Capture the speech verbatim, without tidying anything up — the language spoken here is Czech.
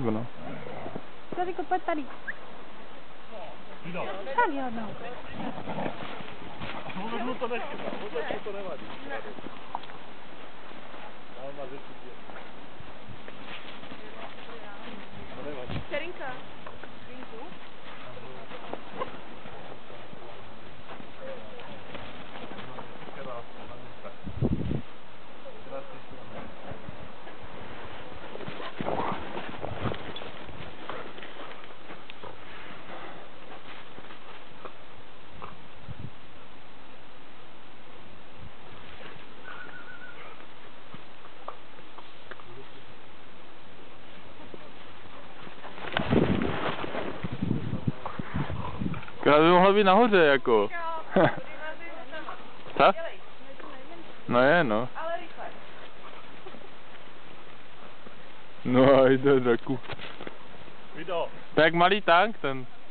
nebo no. Tady pojď tady. Tak jo, no. Vůbec mu to nechybá, vůbec mu to nevadí. Dál má řeči pět. To nevadí. Čerinka. Vínku. Která by mohla být nahoře, jako. Co? No je, no. Ale rychle. No a jde draku. Video. To je jak malý tank ten.